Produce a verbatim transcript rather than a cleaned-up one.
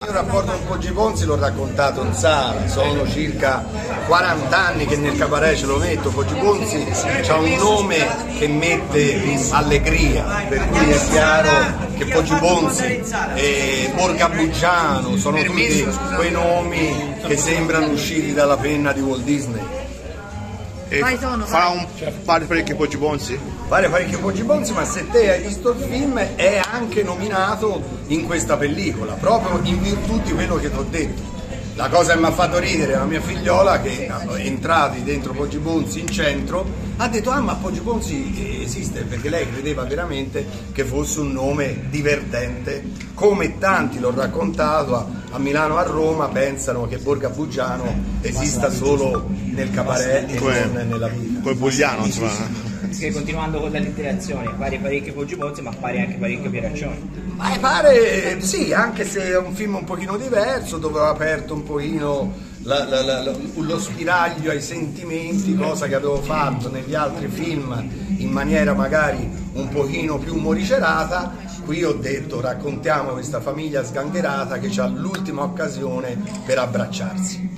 Il mio rapporto con Poggi Bonzi l'ho raccontato in sala, sono circa quaranta anni che nel cabaret ce lo metto. Poggi Bonzi ha un nome che mette allegria, per cui è chiaro che Poggi Bonzi e Borga Buggiano sono tutti quei nomi che sembrano usciti dalla penna di Walt Disney. E fa un fare parecchio Poggi Bonzi? Fare parecchio Poggi Bonzi, ma se te hai visto il film è anche nominato in questa pellicola, proprio in virtù di quello che ti ho detto. La cosa che mi ha fatto ridere la mia figliola, che entrati dentro Poggi Bonzi in centro, ha detto ah ma Poggi Bonzi esiste, perché lei credeva veramente che fosse un nome divertente, come tanti, l'ho raccontato, a, a Milano, a Roma pensano che Borga Buggiano esista solo nel cabaret e non nella vita. Come Bugliano, insomma. Che continuando con l'allitterazione, pare parecchio Poggi Bonzi, ma pare anche parecchio Pieraccioni. Ma pare sì, anche se è un film un pochino diverso, dove ho aperto un pochino la, la, la, lo spiraglio ai sentimenti, cosa che avevo fatto negli altri film in maniera magari un pochino più morigerata. Qui ho detto raccontiamo questa famiglia sgangherata che ha l'ultima occasione per abbracciarsi.